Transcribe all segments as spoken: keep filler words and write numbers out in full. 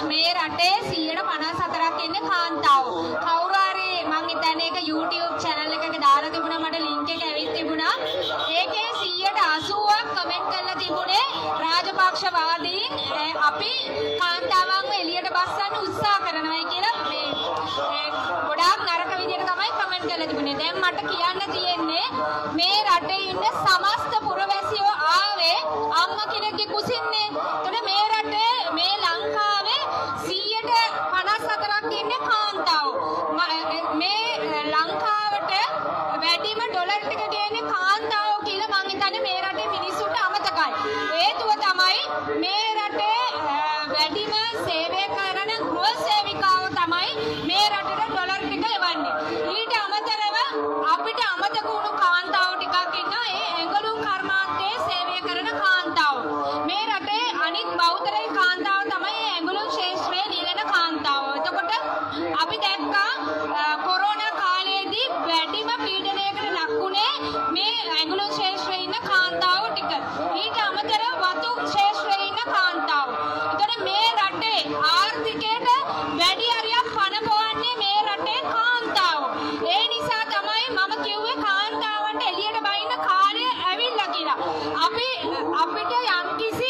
මේ රටේ සියයට පනස් හතරක් ඉන්නේ කාන්තාවෝ. කවුරු හරි මං හිතන්නේ ඒක YouTube channel එකක දාලා තිබුණා මට link එක ඇවිත් තිබුණා. ඒකේ සියයට අසූවක් කමෙන්ට් කරලා තිබුණේ රාජපක්ෂවාදීන් අපි කාන්තාවන්ව එළියට බස්සන්න උත්සාහ කරනවායි කියලා මේ ගොඩාක් නරක විදිහට තමයි කමෙන්ට් කරලා තිබුණේ. දැන් මට කියන්න තියෙන්නේ මේ රටේ ඉන්න සමස්ත පුරවැසියෝ ආවේ අම්මා කෙනෙක්ගේ කුසින්නේ. එතකොට මේ රටේ මේ ලංකාවේ සියයට පනස් හතරක් ඉන්නේ කාන්තාවෝ. මේ ලංකාවට වැඩිම ඩොලර් ටික ගේන්නේ කාන්තාවෝ කියලා මං හිතන්නේ මේ රටේ මිනිස්සුන්ට අමතකයි. හේතුව තමයි මේ රටේ වැඩිම සේවය කරන ගෘහ සේවිකාවෝ තමයි මේ රටේ ඩොලර් ටික එවන්නේ. ඊට අමතරව අපිට අමතක වුණු කාන්තාවෝ ටිකක් ඉන්නවා. ඒ ඇඟලුම් කර්මාන්තයේ සේවය කරන කාන්තාවෝ. මේ රටේ අනිත් බෞද්ධරේ කාන්තාවෝ තමයි ඇඟලුම් ශාස්ත්‍රයේ නිලන කාන්තාවෝ. එතකොට අපි දැක්කා කොරෝනා කාලයේදී වැඩිම පීඩනයකට ලක්ුණේ මේ ඇඟලුම් ශාස්ත්‍රයේ ඉන්න කාන්තාවෝ ටික. ඊට අමතරව වතු ශාස්ත්‍රයේ ඉන්න කාන්තාවෝ. එතකොට මේ රටේ ආර්ථිකයට වැඩි හරියක් පණ පොවන්නේ මේ රටේ කාන්තාවෝ. ඒ නිසා තමයි මම කිව්වේ කාන්තාවන්ට එළියට බහින්න කාලය ඇවිල්ලා කියලා. අපි අපිට යම්කිසි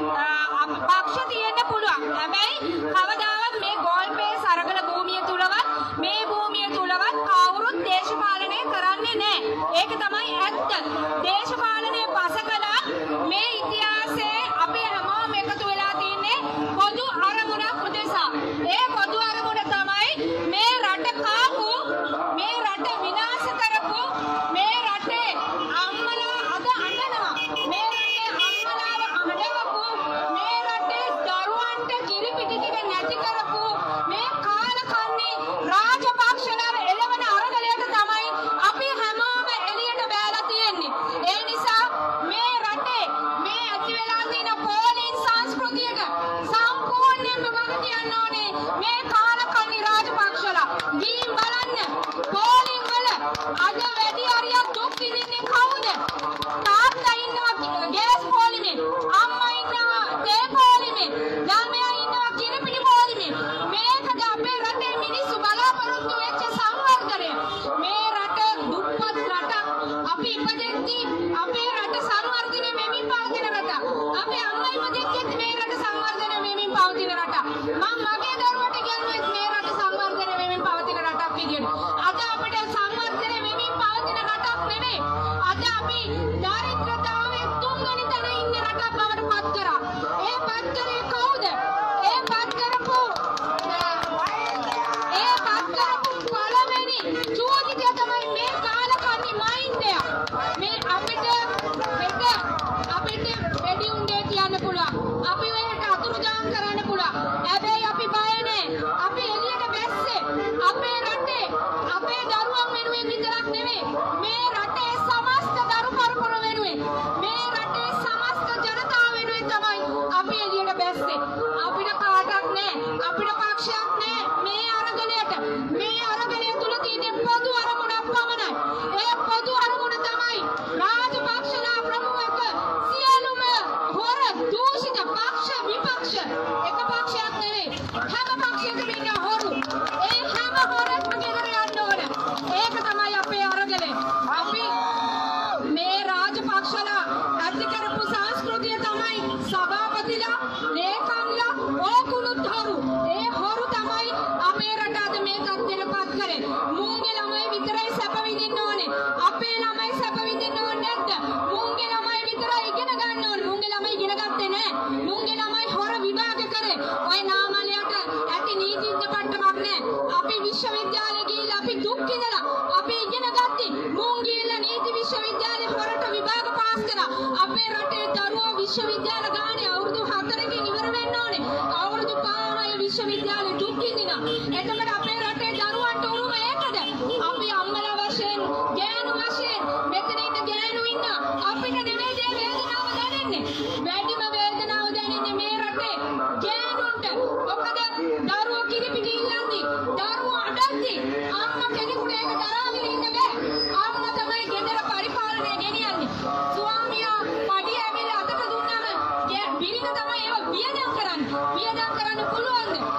පක්ෂ තියෙන්න පුළුවන්. හැබැයි කවදාවත් මේ ගෝල්පේ සරගල භූමිය තුලවත් මේ භූමිය තුලවත් කවුරුත් දේශපාලනය කරන්නේ නැහැ. ඒක තමයි ඇත්ත. දේශපාලනය පසකලා මේ ඉතිහාසයේ අපි හැමෝම එකතු වෙලා තින්නේ පොදු අරමුණක් උදෙසා. ඒ පොදු අරමුණ තමයි මේ රට කාපු මේ රට විනාශ කරපු මේ රටේ අම්මලා අද අඬනවා. මේ රටේ අම්මලාව අඬවපු මේ රටේ දරුවන්ට කිරි පිටි ටික නැති කරපු මේ කාලකන්ණි රාජපක්ෂලාව එළවන අරගලයට තමයි අපි හැමෝම එළියට බෑලා තියෙන්නේ. ඒ නිසා මේ රටේ මේ ඇති වෙලා තියෙන පොලිස් සංස්කෘතියට සම්පූර්ණයෙන්ම වග කියන්න ඕනේ මේ කාලකන්ණි රාජපක්ෂලා. ගිහින් බලන්න පොලිස් වල අද වැඩි හරියක් දුක් විඳින්නේ කවුද? තාත්තා ඉන්නවා ගෑස් පොලිමේ, අම්මා ඉන්නවා තේ පොලිමේ, ළමයා ඉන්නවා කිරිපිටි පොලිමේ. මේකද අපේ රටේ මිනිස්සු බලාපොරොත්තු වෙච්ච සංවර්ධනය. මේ රට දුප්පත් රටක්. අපි ඉපදෙද්දී අපේ රට සංවර්ධනය වෙමින් පවතින රටක්. අපේ අම්මා ඉපදෙද්දීත් මේ රට සංවර්ධනය වෙමින් පවතින රටක්. මම මගේ දරුවට කියන්නේ මේ රට සංවර්ධනය වෙමින් පවතින රටක් විදියට. අද අපිට සංවර්ධනය වෙමින් පවතින රටක් නෙමෙයි. අද අපි දාරිද්‍රතාවයේ තුන්වෙනි තැන ඉන්න රටක් බවට පත් කරා. ඒ පත් කරේ කවුද? ඒ පත් කරපු ඒ පත් කරපු පළවෙනි චෝදිතය තමයි මේ කාලකන්ණි මහින්දය. මේ අපිට මෙත අපිට වැඩි උණ්ඩේ කියන්න පුළුවන්. අපි වෙලට අතුරුදහන් කරන්න පුළුවන්. හැබැයි අපි බය නැහැ. අපි එළියට බැස්සේ අපේ රටේ අපේ දරුවන් වෙනුවෙන් විතරක් නෙමෙයි මේ රටේ සමස්ත දරු පරපුර වෙනුවෙන් මේ රටේ සමස්ත ජනතාව වෙනුවෙන් තමයි අපි එළියට බැස්සේ. අපිට කාටවත් නැහැ. අපිට පක්ෂයක් නැහැ මේ අරගලයට. මේ අරගලය තුල තියෙන පොදු අරමුණක් පමණයි. ඒ පොදු අරමුණ තමයි රාජපක්ෂලා ප්‍රමුඛ සියලුම හොර දූෂිත පක්ෂ විපක්ෂ එක පක්ෂයක් නෙවෙයි. හැම පක්ෂයකම ඉන්න හොරු. ඒ හැම හොරෙක්ම ගෙදර යන්න ඕන. ඒක තමයි අපේ අරගලය. අපි මේ රාජපක්ෂලා ඇති කරපු සංස්කෘතිය තමයි සභාපතිලා, ලේකම්ලා ඕකුණුත් හොරු. ඒ හොරු තමයි අපේ රට අද මේ තත්ත්වයට පත් කරේ. මුන්ගේ ළමයි විතරයි සැප විඳින්න ඕනේ. අපේ ළමයි සැප විඳින්න ඕනේ නැද්ද? මුන්ගේ ළමයි විතරයි ඉගෙන ගන්න ඕනේ. මුන්ගේ ළමයි ඉගෙන ගත්තේ නැහැ. මුන්ගේ ළමයි හොර විභාග කරේ. ඔය නාමලයට ඇති නීතිඥ පට්ටමක් නැහැ. අපි විශ්වවිද්‍යාලේ ගිහිල්ලා අපි දුක් විඳලා අපි ඉගෙන ගත්තේ. මුන් ගිහිල්ලා නීති විශ්වවිද්‍යාලේ හොරට විභාග පාස් කරා. අපේ රටේ දරුවෝ විශ්වවිද්‍යාල ගානේ අවුරුදු හතරකින් ඉවර වෙන්න ඕනේ. අවුරුදු පහමයි විශ්වවිද්‍යාලේ දුක් විඳිනවා. එතකොට අපේ රටේ දරුවන්ට උරුම ඒකද? අපි අම්මලා වශයෙන්, ගෑනු වශයෙන් මෙතන ඉන්න ගෑනු ඉන්න අපිට නෙමෙයි මේ වේදනාව දැනෙන්නේ. වැඩිම වේදනාව දැනෙන්නේ මේ රටේ ගෑනුන්ට. මොකද දරුවෝ කිරිපිටි ඉල්ලන්නේ, දරුවෝ අඬන්නේ. අම්මා කෙනෙකුට ඒක දරාගෙන ඉන්න බෑ. අම්මා තමයි ගෙදර පරිපාලනය ගෙනියන්නේ. ස්වාමියා පඩිය ඇවිල්ලා අතට දුන්නාම බිරිඳ තමයි ඒක වියදම් කරන්නේ. වියදම් කරන්න පුළුවන්ද?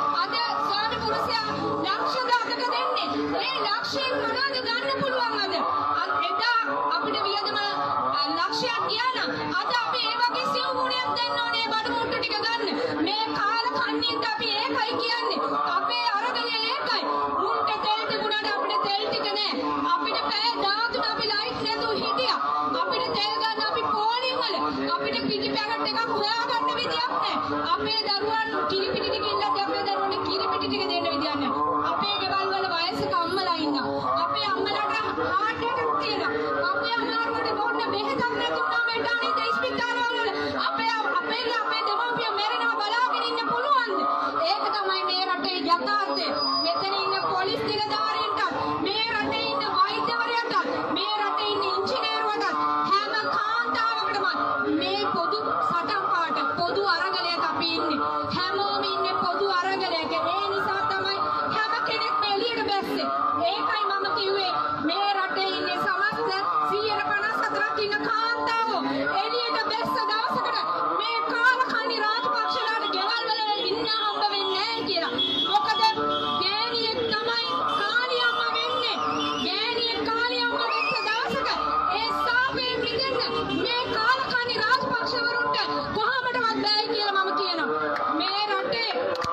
අද අපි ඒ වගේ සිව් ගුණයක් දෙන්න ඕනේ බඩු මුට්ටු ටික ගන්න. මේ කාල කන්නින්ට අපි ඒකයි කියන්නේ. අපේ අරගලේ ඒකයි. මුන්ට තෙල් තිබුණාට අපිට තෙල් ටික නෑ. අපිට පැය දහතුන අපි ලයිට් නැතුව හිටියා. අපිට තෙල් ගන්න අපි පෝලිං වල අපිට පිටි පැකට් එකක් හොයාගන්න විදියක් නෑ. අපේ දරුවන් කිරි පිටි ටික ඉල්ලද්දී අපේ දරුවන්ට කිරි පිටි ටික දෙන්න විදියක් නෑ. අපේ ගෙවල් වල වයසක අම්මලා ඉන්නවා. අපේ අම්මලාට හાર્ට් එකක් තියෙනවා. අපේ අම්මාට බොන්න බෙහෙතක් නැතුණාම එඩානේ ඉස්පිතාල වල අපේ අපේ අපේ දෙමව්පියෝ මැරෙනවා බලාගෙන ඉන්න පුළුවන්ද? ඒක තමයි මේ රටේ යථාර්ථය. මෙතන ඉන්න පොලිස් නිලධාරීන්ට මේ රටේ ඉන්න වෛද්‍යවරයාට මේ රටේ ඉන්න ඉංජිනේරුවන්ට හැම කාන්තාවකටම මේ පොදු සටන් පාට පොදු අරගලයක අපි ඉන්නේ. හැමෝම ඉන්නේ පොදු අරගලයක. ඒ නිසා තමයි හැම කෙනෙක්ම එළියට බැස්සේ. ඒකයි මම කිව්වේ මේ රටේ ඉන්නේ සමස්ත සියයට පනස් හතරක් ඉන්න කාන්තාවෝ එළියට බැස්ස දවසකට මේ කාලකන්ණි රාජපක්ෂලාට ගෙවල් වල ඉන්න හම්බ වෙන්නේ නැහැ කියලා. මොකද ගෑණියෙක් තමයි කාලියම්මා වෙන්නේ. ගෑණියෙක් කාලියම්මා වෙච්ච දවසක ඒ සාපේ මිදෙන්න මේ කාලකන්ණි රාජපක්ෂවරුන්ට කොහොමදවත් බැයි කියලා මම කියනවා. මේ රටේ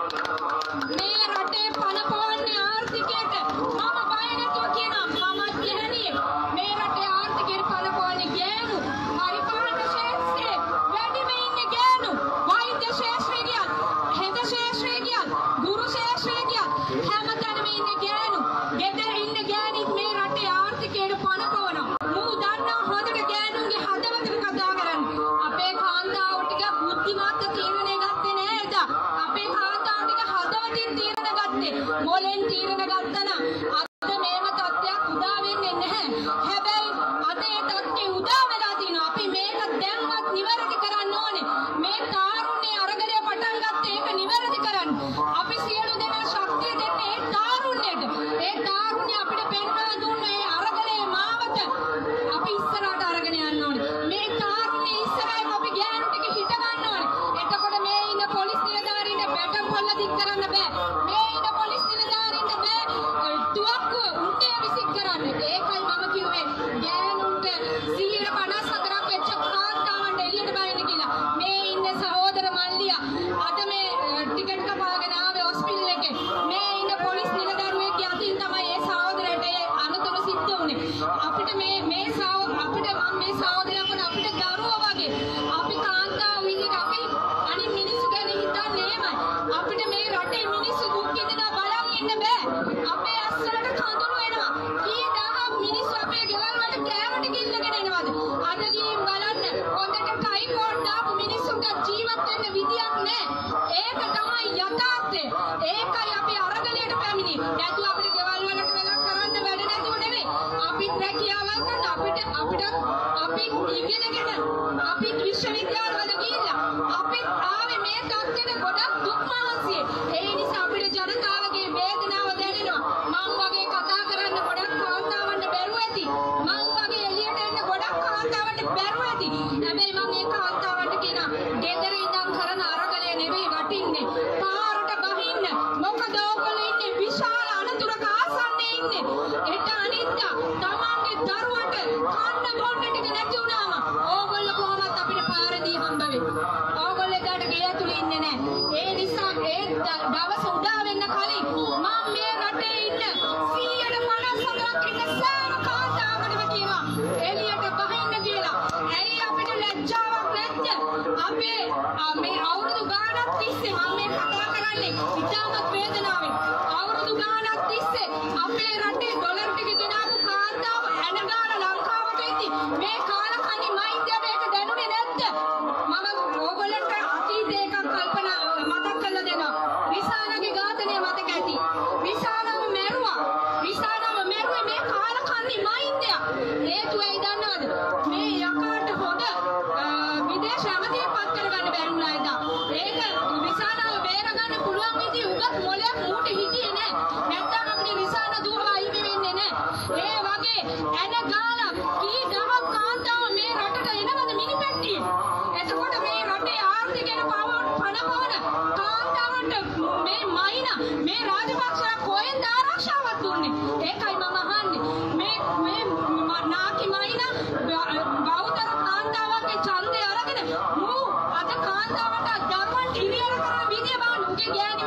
මේ රටේ පනපවන්නේ ආර්ථිකයට මම බය නැතුව කියනවා. මම ගැහණියෙක්. මේ රටේ ආර්ථිකයට පනපවන්නේ ගෑනු. පරිපාලන ශාස්ත්‍රයේ වැඩිම ඉන්නේ ගෑනු. වෛද්‍ය ශාස්ත්‍රයේ ගියත්, හෙද ශාස්ත්‍රයේ ගියත්, ගුරු ශාස්ත්‍රයේ ගියත් හැමතැනම ඉන්නේ ගෑනු. ගෙදර ඉන්න ගෑණිත් මේ රටේ ආර්ථිකයට පනපවනවා. මූ දන්නා හොඳට ගෑනුන්ගේ හදවතට කතා කරන්න. අපේ කාන්තාවෝ ටික බුද්ධිමත් තීරණය ගත්තේ නෑ එදා. අපේ කාන්තාවෝ ටික හදවතින් තීරණ ගත්තේ. මොලෙන් තීරණ ගත්තා නම් අද මේව තත්ත්වයක් උදා වෙන්නේ නැහැ. හැබැයි අද ඒ තත්ත්වය උදා වෙලා තිනවා. අපි මේක දැන්වත් නිවැරදි කරන්න ඕනේ. මේ තාරුණ්‍ය අරගලය පටන් ගත්තේ ඒක නිවැරදි කරන්න. අපි සියලු දෙනා ශක්තිය දෙන්නේ ඒ තාරුණ්‍යයට. ඒ තාරුණ්‍ය අපිට පෙන්වා දුන්න ඒ අරගලයේ මාවත අපි ඉස්සරහට අරගෙන යන්න ඕනේ. මේ තාරුණ්‍ය ඉස්සරහින් අපි ගෑනු ටික හිට ගන්න ඕනේ. එතකොට මේ ඉන්න පොලිස් නිලධාරීන්ට බැටම් පොල්ල දික් කරන්න බෑ. මේ ඉන්න පොලිස් නිලධාරීන්ට බෑ තුවක්කුව උන්ටේ විසික් කරන්න. ඒකයි මම කිව්වේ ගෑනුන්ට සියයට පනස් හතරක් වෙච්ච කාන්තාවන්ට එළියට බහින්න කියලා. මේ ඉන්න සහෝදර මල්ලියා අද මේ ටිකට් කපාගෙන ආවේ හොස්පිටල් එකේ. මේ ඉන්න පොලිස් නිලදරුවෙක්ගේ අතින් තමයි ඒ සහෝදරයට ඒ අනතුර සිද්ධ වුනේ. අපිට මේ මේ අපිට මම මේ සහෝදරයා වුණ අපිට දරුවෝ වගේ. අපි කාන්තාවෝ විදිහට අපි අනිත් මිනිස්සු ගැන හිතන්නේ එහෙමයි. අපිට මේ රටේ මිනිස්සු දුක් විඳිනවා බලන් ඉන්න බෑ. අපේ අස්සලට කඳුළු එනවා. කී දහම් මිනිස්සු අපේ ගෙවල් වලට කෑමට ගිල්ලගෙන එනවද? අද ගිහින් බලන්න හොඳට කයි කෝට් දාපු මිනිස්සුන්ට ජීවත් වෙන්න විදියක් නැහැ. ඒක තමයි යථාර්ථය. ඒකයි අපි අරගලයට පැමිණි. නැතුව අපිට ගෙවල් වලට වෙනක් කරන්න වැඩ නැතුව නෙවෙයි. අපිත් රැකියාවල් කරන අපිට අපිට අපි ඉගෙනගෙන අපි විශ්වවිද්‍යාල වල ගිහිල්ලා අපිත් ආවේ මේ තත්ත්වෙට ගොඩක් දුක් මහන්සියේ. ඒ නිසා අපිට ජනතාවගේ වේදනාව දැනෙනවා. මං වගේ කතා කරන්න ගොඩක් කාන්තාවන්ට බැරුව ඇති. මං වගේ එළියට එන්න ගොඩක් කාන්තාවන්ට බැරුව ඇති. හැබැයි මම මේ කාන්තාවන්ට කියනවා ගෙදර ඉඳන් කරන අරගලය නෙවෙයි වටින්නේ. පාරට බහින්න. මොකද ඕගොල්ලෝ ඉන්නේ විශාල අනතුරක ආසන්නයේ ඉන්නේ. එට අනිත්තා තමන්ගේ දරුවන්ට කන්න බොන්න ටික නැති වුණාම ඕගොල්ලෝ කොහොමද අපිට පාරදී හම්බ වෙන්නේ? ඕගොල්ලෝ එදාට ගේ ඇතුලේ ඉන්නේ නැහැ. ඒ නිසා ඒ දවස උදා වෙන්න කලින් මම මේ රටේ ඉන්න සියයට පනස් හතරක් ඉන්න සෑම කාන්තාවකටම කියනවා එළියට බහින්න කියලා. ඇයි අපිට ලැජ්ජාවක් නැද්ද? අපේ මේ අවුරුදු ගාණක් තිස්සේ මම මේ කතා කරන්නේ ඉතාමත් වේදනාවෙන්. අවුරුදු ගාණක් තිස්සේ අපේ රටේ ඩොලර් ටික ගෙනාවු කාන්තාව ඇනගාන ලංකාවට ඉති මේ කාලකන්ණි මයින්ඩ්යට ඒක දැනුනේ නැද්ද? මම ඕගොල්ලන්ට අතීතේ එකක් කල්පනා මතක් කරලා දෙනවා. රිසානගේ ඝාතනය මතක ඇති. රිසානව මැරුවා. රිසානව මැරුවේ මේ කාලකන්ණි මයින්ඩ්ය. හේතුව ඇයි දන්නවද? මේ යකාට හොඳ විදේශ ඇමතියෙක් පත් කරගන්න බැරි වුණා එදා. ඒක රිසානව බේරගන්න පුළුවන් විදිහ උගත් මොලයක් මූට හිටියේ නැහැ. නැත්තම් අපිට රිසාන දුවව අයිමි වෙන්නේ නැහැ. ඒ වගේ ඇන ගාලා කී දහම් කාන්තාව මේ රටට එනවද මිනිපැට්ටියේ? එතකොට මේ රටේ ආර්ථිකයට පනවන කාන්තාවන්ට මේ මයිනා මේ රාජපක්ෂලා කොහෙන්ද ආරක්ෂාවක් දුන්නේ? ඒකයි මම අහන්නේ. මේ මේ නාකි මයිනා බෞද්ධ කාන්තාවන්ගේ ඡන්දය අර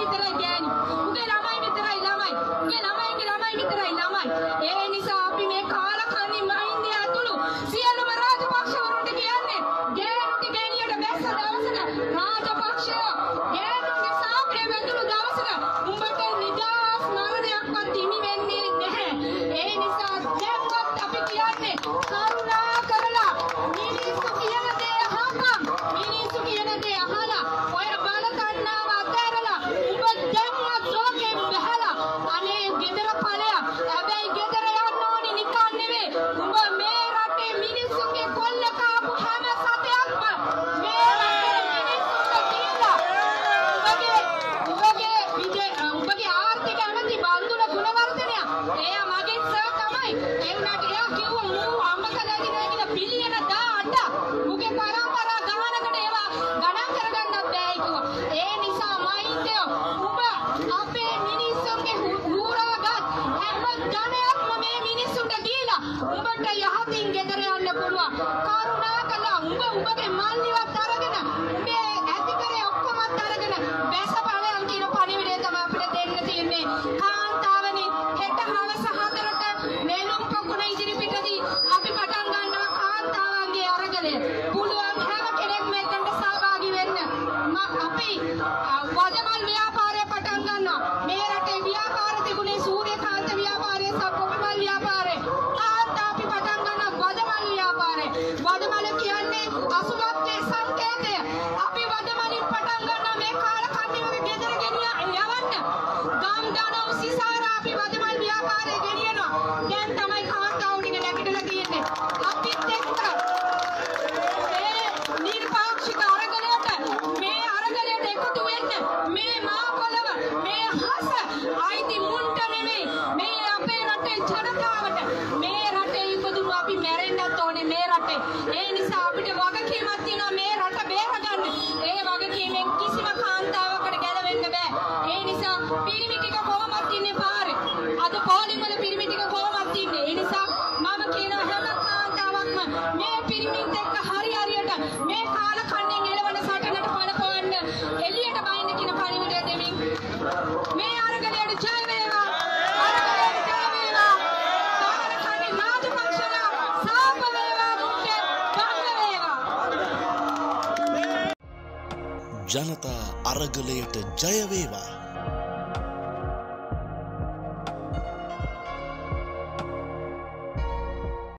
විතරයි ගෑණි. උගේ ළමයි විතරයි ළමයි. උගේ ළමයිගේ ළමයි විතරයි ළමයි. ඒ නිසා අපි මේ කාලකන්ණි මහින්දය ඇතුළු සියලුම රාජපක්ෂවරුන්ට කියන්නේ ගෑනුන්ගේ ගෙනියට බැස්ස දවසට රාජපක්ෂයෝ ගෑනුන්ගේ සාප්‍රය වැඳුණු දවසට උඹට නිදහස් මරණයක්වත් හිමි වෙන්නේ නැහැ. ඒ නිසා දැන්වත් අපි කියන්නේ කරුණා කරලා මිනිස්සු කියන දේ අහපන්. මිනිස්සු කියන දේ අහලා ඔය බල තණ්හාව අතහැරලා උඹ දැන්වත් ලෝකෙන් බහැලා අනේ ගෙදර ඵලයක්. හැබැයි ගෙදර යන්න ඕනේ නිකන් නෙවෙයි. උඹ මේ රටේ මිනිස්සුගේ කොල්ල කාපු හැම සතයක්ම මේ රටේ මිනිස්සුන්ට දීලා උඹගේ උඹගේ විදේ උඹගේ ආර්ථික ඇමති බන්දුල ගුණවර්ධනය එයා මගේ සර් තමයි. ඒ උනාට එයා කිව්වා මූ අම්මකලා දිනා කියලා බිලියන දාඅට මුගේ පරම්පරා ගානකට ඒවා ගණන් කරගන්නත් බෑ කිව්වා. ඒ නිසා මයින්දේ උඹ අපේ මිනිස්සුන්ගේ හුරාගත් හැම ධනයක්ම මේ මිනිස්සුන්ට දීලා උඹට යහතින් ගෙදර යන්න පුළුවන්. කරුණා කළා උඹ උඹගේ මල්ලිවත් අරගෙන උඹේ ඇතිකරේ ඔක්කොමත් අරගෙන බැසපලයන් කියන පණිවිඩය තමයි අපිට දෙන්න තියෙන්නේ. කාන්තාවනි හෙට හවස හතරට මෙලුම් පොකුණ ඉදිරිපිටදී අපි පටන් ගන්නවා කාන්තාවන්ගේ අරගලය. පුළුවන් හැම කෙනෙක්ම එතනට සහභාගී වෙන්න. අපි වදමල් ව්‍යාපාරය පටන් ගන්නවා. මේ රටේ ව්‍යාපාර තිබුණේ සූර්යකාන්ත ව්‍යාපාරය සහ කොපිමල් ව්‍යාපාරය. කාන්තා අපි පටන් ගන්නවා වදමල් ව්‍යාපාරය. වදමල කියන්නේ අසුබත්වයේ සංකේතය. අපි වදමලින් පටන් ගන්නවා මේ කාලකන්ණි වගේ ගෙදර ගෙනියන්න යවන්න. ගම් දනව් සිසාර අපි වදමල් ව්‍යාපාරය ගෙනියනවා. දැන් තමයි කාන්තාවෝ ටික නැගිටලා තියෙන්නේ. අපිත් එක්ක මේ නිර්පාක්ෂික අරගලයට මේ අරගලයට එකතු වෙන්න. මේ මා පොළව මේ හස අයිති මුන්ට නෙමෙයි. මේ අපේ රටේ ජනතාවට. මේ රටේ ඉපදුණු අපි මැරෙන්නත් ඕනේ මේ රටේ. ඒ නිසා අපිට වගකීමක් තියෙනවා මේ රට බේරගන්න. ඒ වගකීමෙන් කිසිම කාන්තාවකට ගැලවෙන්න බෑ. ඒ නිසා පිරිමි ටික කොහොමද ඉන්නේ පාරේ. අද පොලිම වල පිරිමි ටික කොහොමද ඉන්නේ. ඒ නිසා මම කියනවා හැම කාන්තාවක්ම මේ පිරිමිත් එක්ක හරි හරියට මේ කාලකන්ණෙන් එළවන සටනට පළපවන්න එළියට බයින්න කියන පණිවිඩය දෙමින් මේ අරගලයට ජය වේවා. අරගලයට ජය වේවා. කාලකන්ණි රාජපක්ෂලා සාප වේවා මුන්ට බංග වේවා. ජනතා අරගලයට ජය වේවා.